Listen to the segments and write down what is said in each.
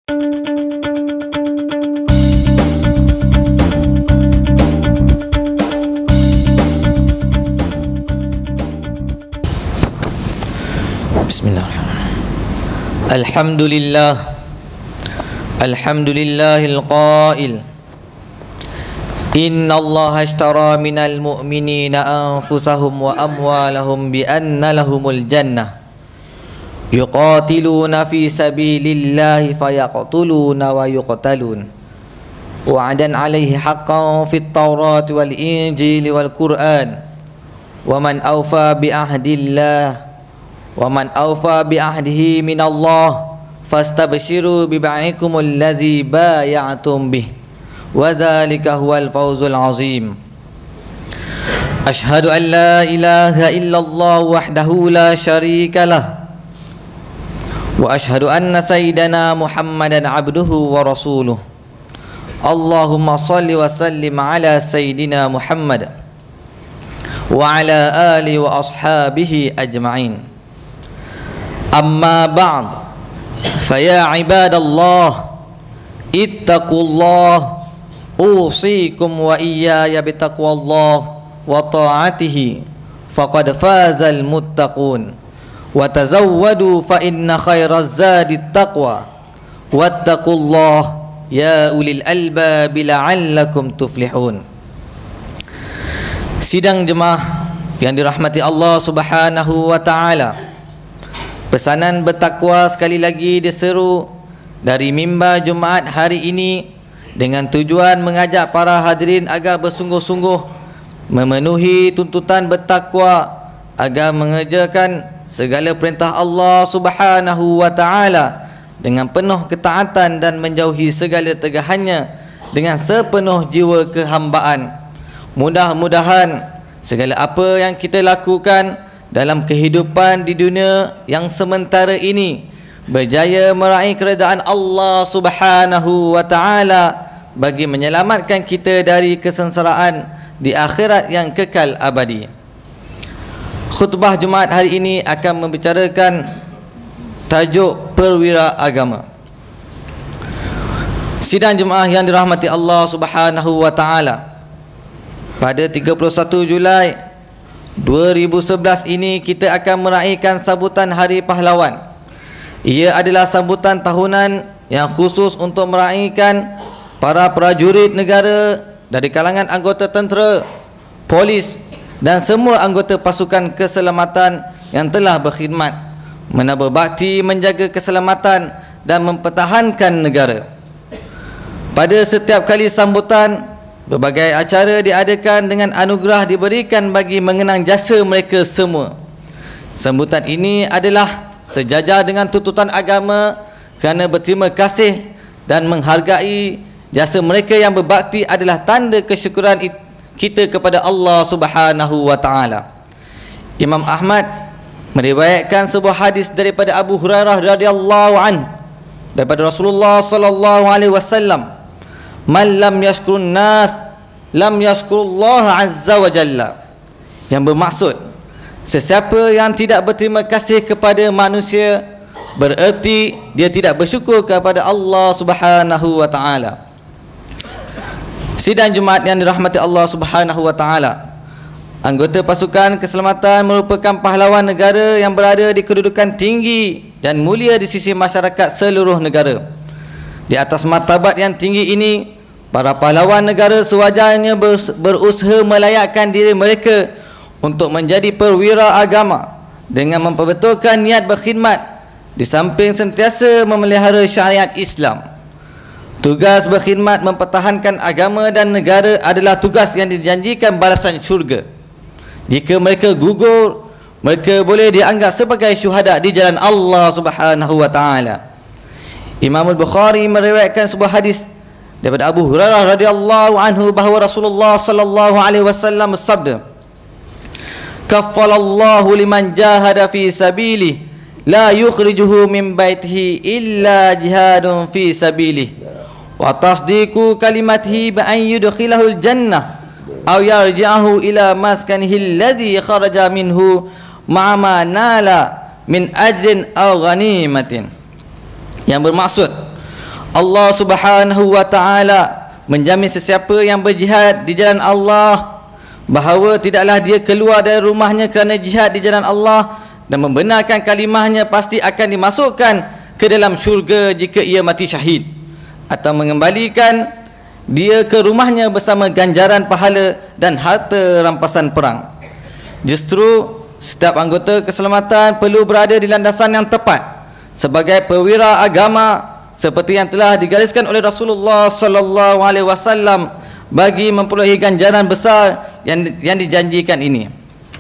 Bismillahirrahmanirrahim. Alhamdulillahil qail Inna Allah ashtara minal mu'minina anfusahum wa amwalahum bi anna lahumul jannah yuqatiluna fi sabilillahi fayaqtuluna wa yuqtalun wa'adan alaihi haqqan fit tawrati wal injili wal qur'an wa man awfa bi ahdillah wa man awfa bi ahdihi minallah fastabshiru bi bai'ikumul ladzi bay'atum bih wa dzalika huwal fawzul azim. Asyhadu an la ilaha illallah wahdahu la syarika lah wa asyhadu anna sayyidana Muhammadan abduhu wa rasuluh. Allahumma salli wa sallim ala sayyidina Muhammad wa ala alihi wa ashabihi ajma'in. Amma ba'd, faya ibadallah ittaqullah usikum wa iyaya bitaqwallah wa ta'atihi faqad fazal muttaqun wa tazawwadu fa inna khairaz zadi taqwa wattaqullah ya ulil albab la'allakum tuflihun. Sidang jemaah yang dirahmati Allah Subhanahu wa taala, pesanan bertakwa sekali lagi diseru dari mimbar Jumaat hari ini dengan tujuan mengajak para hadirin agar bersungguh-sungguh memenuhi tuntutan bertakwa agar mengerjakan segala perintah Allah Subhanahu wa taala dengan penuh ketaatan dan menjauhi segala tegahannya dengan sepenuh jiwa kehambaan. Mudah-mudahan segala apa yang kita lakukan dalam kehidupan di dunia yang sementara ini berjaya meraih keredaan Allah Subhanahu wa taala bagi menyelamatkan kita dari kesengsaraan di akhirat yang kekal abadi. Khutbah Jumaat hari ini akan membicarakan tajuk perwira agama. Sidang jemaah yang dirahmati Allah Subhanahu wa taala, pada 31 Julai 2011 ini kita akan meraihkan sambutan Hari Pahlawan. Ia adalah sambutan tahunan yang khusus untuk meraihkan para prajurit negara dari kalangan anggota tentera, polis dan semua anggota pasukan keselamatan yang telah berkhidmat, menabur bakti menjaga keselamatan dan mempertahankan negara. Pada setiap kali sambutan, berbagai acara diadakan dengan anugerah diberikan bagi mengenang jasa mereka semua. Sambutan ini adalah sejajar dengan tuntutan agama kerana berterima kasih dan menghargai jasa mereka yang berbakti adalah tanda kesyukuran kita kepada Allah Subhanahu wa taala. Imam Ahmad meriwayatkan sebuah hadis daripada Abu Hurairah radhiyallahu an daripada Rasulullah sallallahu alaihi wasallam, "Man lam yashkurun nas lam yashkurullah azza wa jalla." Yang bermaksud, sesiapa yang tidak berterima kasih kepada manusia bererti dia tidak bersyukur kepada Allah Subhanahu wa taala. Sidang Jumaat yang dirahmati Allah Subhanahu wa taala, anggota pasukan keselamatan merupakan pahlawan negara yang berada di kedudukan tinggi dan mulia di sisi masyarakat seluruh negara. Di atas martabat yang tinggi ini, para pahlawan negara sewajarnya berusaha melayakkan diri mereka untuk menjadi perwira agama dengan memperbetulkan niat berkhidmat di samping sentiasa memelihara syariat Islam. Tugas berkhidmat mempertahankan agama dan negara adalah tugas yang dijanjikan balasan syurga. Jika mereka gugur, mereka boleh dianggap sebagai syuhada di jalan Allah Subhanahu wa taala. Imam Al-Bukhari meriwayatkan sebuah hadis daripada Abu Hurairah radhiyallahu anhu bahawa Rasulullah sallallahu alaihi wasallam bersabda, "Kaffalallahu liman jahada fi sabilihi la yukhrijuhu min baitihi illa jihadun fi sabilihi wa tasdiqu kalimatihi bi an yudkhilahul jannah aw yarji'ahu ila maskanihi alladhi kharaja minhu ma'a ma nala min ajrin aw ghanimatin." Yang bermaksud, Allah Subhanahu wa taala menjamin sesiapa yang berjihad di jalan Allah bahawa tidaklah dia keluar dari rumahnya kerana jihad di jalan Allah dan membenarkan kalimahnya pasti akan dimasukkan ke dalam syurga jika ia mati syahid, atau mengembalikan dia ke rumahnya bersama ganjaran pahala dan harta rampasan perang. Justru setiap anggota keselamatan perlu berada di landasan yang tepat sebagai perwira agama seperti yang telah digariskan oleh Rasulullah sallallahu alaihi wasallam bagi memperolehi ganjaran besar yang dijanjikan ini.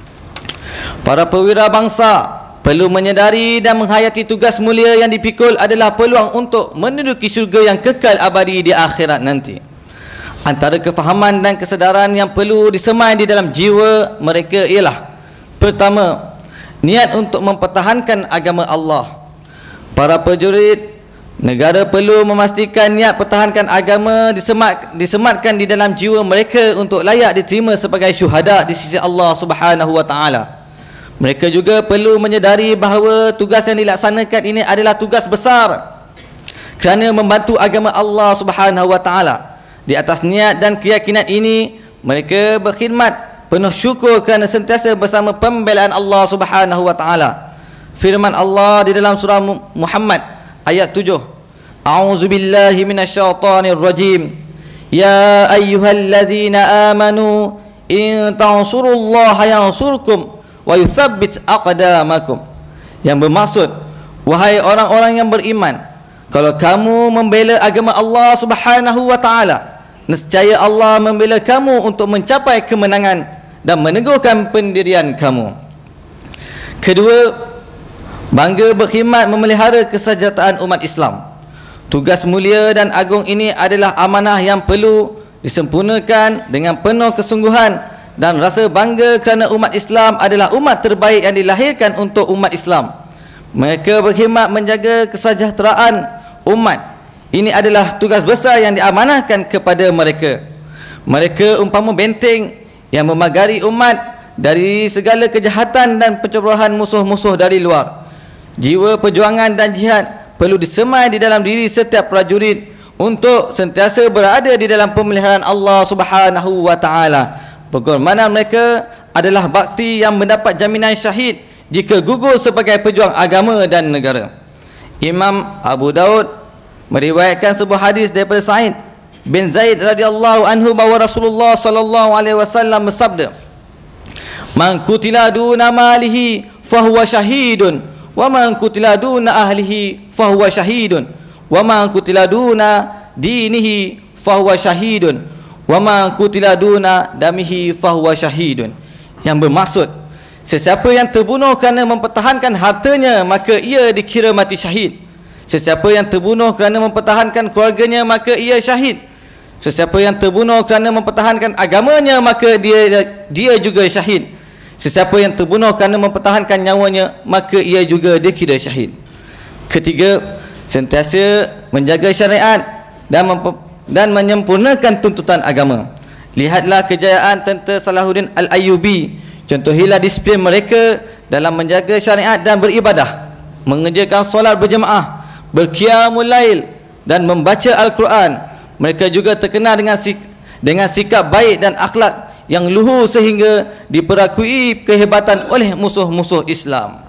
Para perwira bangsa perlu menyedari dan menghayati tugas mulia yang dipikul adalah peluang untuk menduduki syurga yang kekal abadi di akhirat nanti. Antara kefahaman dan kesedaran yang perlu disemai di dalam jiwa mereka ialah: pertama, niat untuk mempertahankan agama Allah. Para prajurit negara perlu memastikan niat pertahankan agama disematkan di dalam jiwa mereka untuk layak diterima sebagai syuhada di sisi Allah Subhanahu wa taala. Mereka juga perlu menyedari bahawa tugas yang dilaksanakan ini adalah tugas besar kerana membantu agama Allah Subhanahu wa taala. Di atas niat dan keyakinan ini, mereka berkhidmat penuh syukur kerana sentiasa bersama pembelaan Allah Subhanahu wa taala. Firman Allah di dalam surah Muhammad ayat 7. A'udzubillahi minasyaitonir rajim. Ya ayyuhalladzina amanu in tansurullaha yansurkum wa yuthabbit aqdamakum. Yang bermaksud, wahai orang-orang yang beriman, kalau kamu membela agama Allah Subhanahu wa taala, nescaya Allah membela kamu untuk mencapai kemenangan dan meneguhkan pendirian kamu. Kedua, bangga berkhidmat memelihara kesejahteraan umat Islam. Tugas mulia dan agung ini adalah amanah yang perlu disempurnakan dengan penuh kesungguhan dan rasa bangga kerana umat Islam adalah umat terbaik yang dilahirkan untuk umat Islam. Mereka berkhidmat menjaga kesejahteraan umat. Ini adalah tugas besar yang diamanahkan kepada mereka. Mereka umpama benteng yang memagari umat dari segala kejahatan dan pencobrohan musuh-musuh dari luar. Jiwa perjuangan dan jihad perlu disemai di dalam diri setiap prajurit untuk sentiasa berada di dalam pemeliharaan Allah Subhanahu wa taala. Pengorbanan mereka adalah bakti yang mendapat jaminan syahid jika gugur sebagai pejuang agama dan negara. Imam Abu Daud meriwayatkan sebuah hadis daripada Sa'id bin Zaid radhiyallahu anhu bahawa Rasulullah sallallahu alaihi wasallam bersabda, "Man qutila duna malihi fahuwa syahidun, wa man qutila duna ahlihi fahuwa syahidun, wa man qutila duna dinihi fahuwa syahidun, wa man qutila duna damihi fahuwa syahidun." Yang bermaksud, sesiapa yang terbunuh kerana mempertahankan hartanya, maka ia dikira mati syahid. Sesiapa yang terbunuh kerana mempertahankan keluarganya, maka ia syahid. Sesiapa yang terbunuh kerana mempertahankan agamanya, maka dia juga syahid. Sesiapa yang terbunuh kerana mempertahankan nyawanya, maka ia juga dikira syahid. Ketiga, sentiasa menjaga syariat dan menyempurnakan tuntutan agama. Lihatlah kejayaan tentera Salahuddin Al-Ayyubi. Contohilah disiplin mereka dalam menjaga syariat dan beribadah, mengerjakan solat berjemaah, berqiyamul lail dan membaca Al-Quran. Mereka juga terkenal dengan sikap baik dan akhlak yang luhur sehingga diperakui kehebatan oleh musuh-musuh Islam.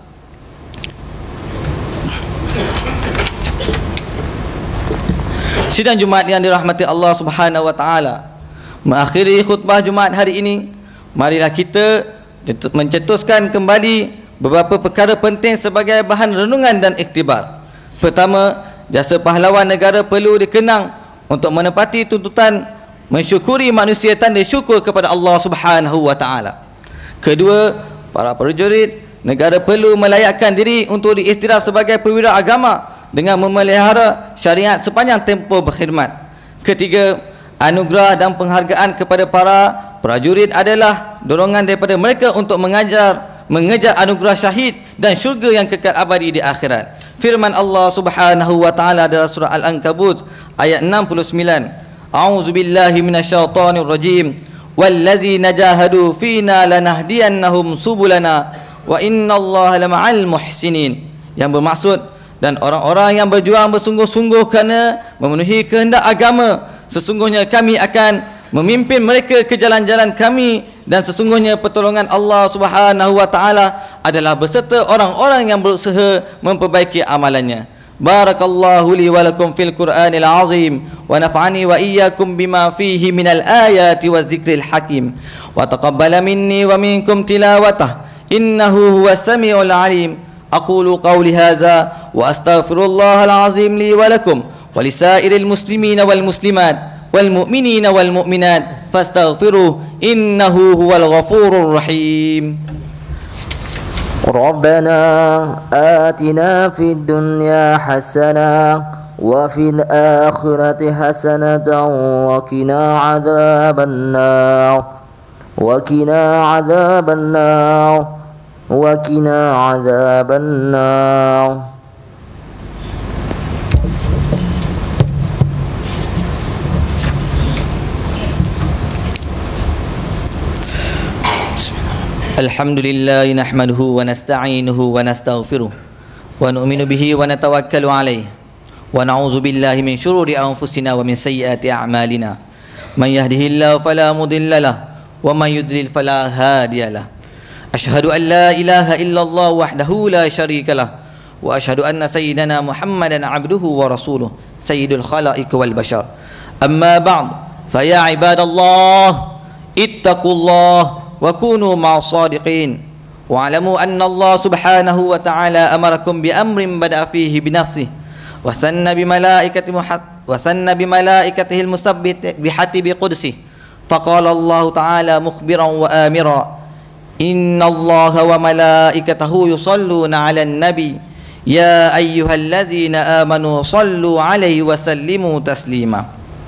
Sidang Jumaat yang dirahmati Allah Subhanahu wa taala, mengakhiri khutbah Jumaat hari ini, marilah kita mencetuskan kembali beberapa perkara penting sebagai bahan renungan dan iktibar. Pertama, jasa pahlawan negara perlu dikenang untuk menepati tuntutan mensyukuri manusia tanda syukur kepada Allah Subhanahu wa taala. Kedua, para prajurit negara perlu melayakkan diri untuk diiktiraf sebagai perwira agama dengan memelihara syariat sepanjang tempoh berkhidmat. Ketiga, anugerah dan penghargaan kepada para prajurit adalah dorongan daripada mereka untuk mengejar anugerah syahid dan syurga yang kekal abadi di akhirat. Firman Allah Subhanahu wa taala dalam surah Al-Ankabut ayat 69, A'udzubillahi minasyaitonir rajim, walladzina jahadu fina lanahdiyannahum subulana wa innallaha lama'al muhsinin. Yang bermaksud, dan orang-orang yang berjuang bersungguh-sungguh kerana memenuhi kehendak agama, sesungguhnya kami akan memimpin mereka ke jalan-jalan kami, dan sesungguhnya pertolongan Allah Subhanahu wa taala adalah beserta orang-orang yang berusaha memperbaiki amalannya. Barakallahu li wa lakum fil Qur'anil azim wa naf'ani wa iyyakum bima fihi minal ayati wadzikril hakim wa taqabbala minni wa minkum tilawatah innahu huwas samiul alim. Aqulu qawli hadza wa astaghfirullahal azim li wa lakum wa lisairil muslimina wal muslimat wal mu'minina wal mu'minat fastaghfiruhu innahu huwal ghafurur rahim. ربنا آتنا في الدنيا حسنة وفي الآخرة حسنة وقنا عذاب النار وقنا عذاب النار وقنا عذاب النار. Alhamdulillah nahmaduhu wa nasta'inuhu wa nastaghfiruh wa nu'minu bihi wa natawakkalu alayh wa na'udzu billahi min shururi anfusina wa min sayyiati a'malina man yahdihillahu fala mudilla lahu wa man yudlil fala hadiya lahu. Ashhadu an la ilaha illallah wahdahu la syarika lahu wa ashhadu anna sayyidana Muhammadan abduhu wa rasuluh sayyidul khalaiq wal bashar. Amma ba'd, fa ya ibadallah ittaqullah wa kunu ma'as sadiqin wa alamu anna Allah subhanahu wa ta'ala amarakum bi amrin bada'a fihi bi nafsihi wa sanna bi malaikatihi al-musabbit bi hatibi qudsihi faqala Allah ta'ala mukhbiran wa amira inna Allah wa malaikatahu yusalluna 'alan nabi ya ayyuhalladzina amanu sallu 'alaihi wa sallimu taslima.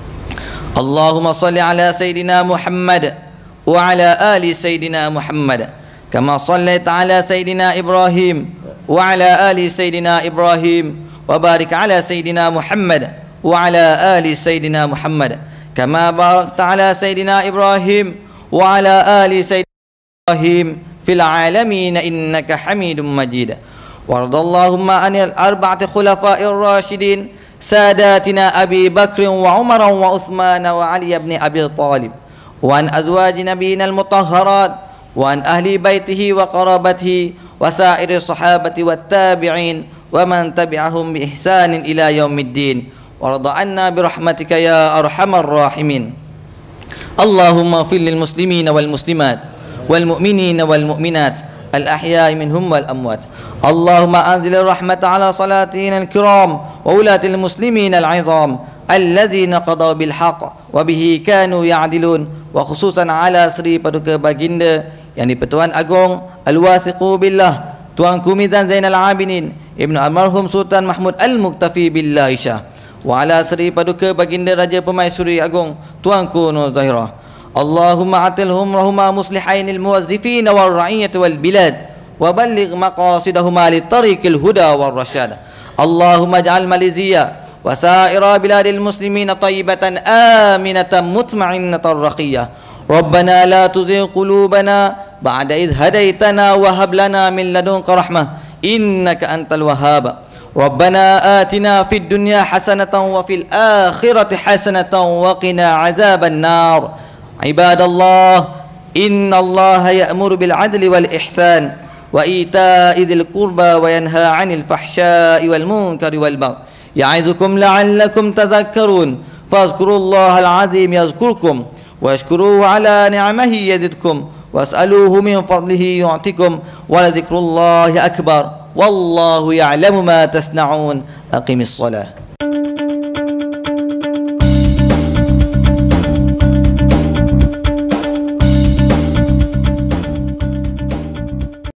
Allahumma salli 'ala sayidina Muhammad وعلى آل سيدنا محمد كما صليت على سيدنا إبراهيم وعلى آل سيدنا إبراهيم وبارك على سيدنا محمد وعلى آل سيدنا محمد كما باركت على سيدنا إبراهيم وعلى آل سيدنا إبراهيم في العالمين إنك حميد مجيد. وارض اللهم عن الأربعة خلفاء الراشدين ساداتنا أبي بكر وعمر وعثمان وعلي بن أبي طالب وعن أزواج نبينا المطهرات وعن أهل بيته وقرابته وسائر الصحابة والتابعين ومن تبعهم بإحسان إلى يوم الدين وارض عنا برحمتك يا أرحم الراحمين. اللهم اغفر للمسلمين والمسلمات والمؤمنين والمؤمنات الأحياء منهم والأموات. اللهم أنزل الرحمة على صلاتنا الكرام وولاة المسلمين العظام الذين قضوا بالحق وبه كانوا يعدلون, wa khususan ala Sri Paduka Baginda yang di-Pertuan Agong Al-Wathiqu Billah Tuanku Mizan Zainal Abidin Ibnu Almarhum Sultan Mahmud Al-Muktafi Billah Isyah, wa ala Sri Paduka Baginda Raja Pemaisuri Agong Tuanku Nur Zahirah. Allahumma atilhum rahuma muslihainil muwazzifin wal ra'iyyah wal bilad wa balligh maqasidahuma li tariqil huda wal rasyad. Allahumma ij'al Malaysia وسائر بلاد المسلمين طيبة آمنة مطمئنة رخية. ربنا لا تزغ قلوبنا بعد إذ هديتنا وهب لنا من لدنك رحمة إنك أنت الوهاب. ربنا آتنا في الدنيا حسنة وفي الآخرة حسنة وقنا عذاب النار. عباد الله إن الله يأمر بالعدل والإحسان وإيتاء ذي القربى وينهى عن الفحشاء والمنكر والبغي يعظكم لعلكم تذكرون فاذكروا الله العظيم يذكركم واشكروه على نعمه يزدكم واسألوه من فضله يعطكم ولذكر الله أكبر والله يعلم ما تصنعون. أقم الصلاة.